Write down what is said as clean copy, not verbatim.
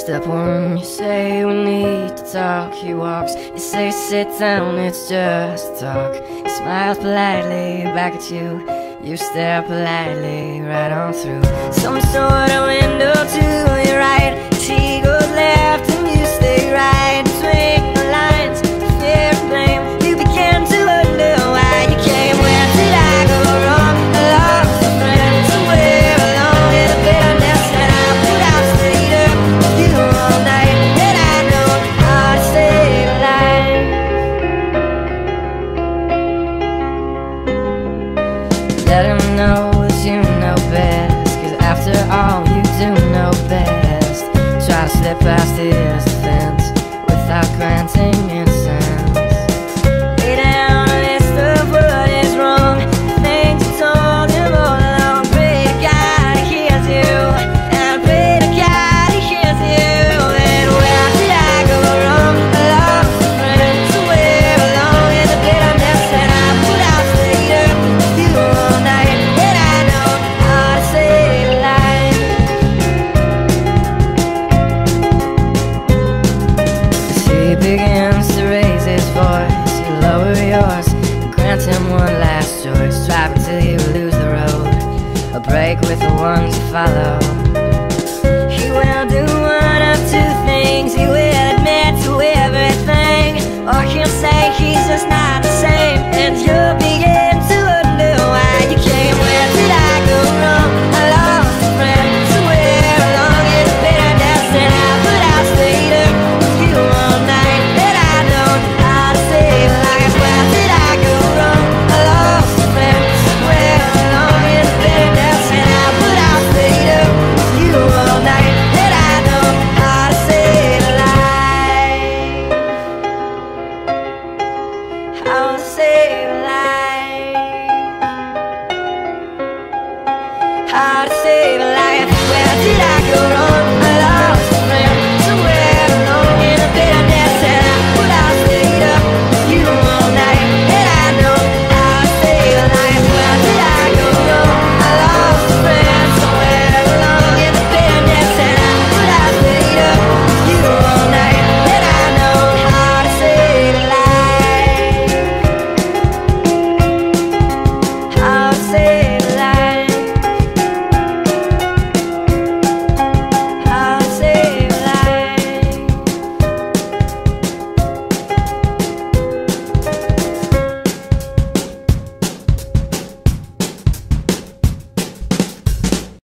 Step one, you say we need to talk. He walks, you say sit down, it's just talk. He smiles politely back at you. You stare politely right on through some sort of window to your right. She goes left and you stay right. Between the lines, fear and blame, you begin to wonder why you came. Where did I go wrong? I lost a friend somewhere along in the bitterness that I put out. Stayed up with you all night, and I know how to save a life. Let him know that you know best, 'cause after all you do know best. Try to slip past his defense without granting innocence. Lay down a list of what is wrong, the things you told him all along. Pray to God he hears you, and pray to God he hears you. And where did I go wrong? I lost a friend somewhere along in the bitterness that I put out. Stayed up with you all night, and I know how to save a life. As he begins to raise his voice, you lower yours, grant him one last choice. Drive until you lose the road, a break with the ones you follow. He will do one of two things: he will admit to everything, or he'll say he's just not the same, and you'll begin to wonder why you came. Where did I go wrong? I lost a friend somewhere along in the bitterness that I put out. Stayed up with you all night, and I know how to save a life. Where did I go wrong? I lost a friend somewhere along in the bitterness that I put out. Stayed up with you all night, and I know how to save a life. How to save a life. How to save a life. Where did I go wrong?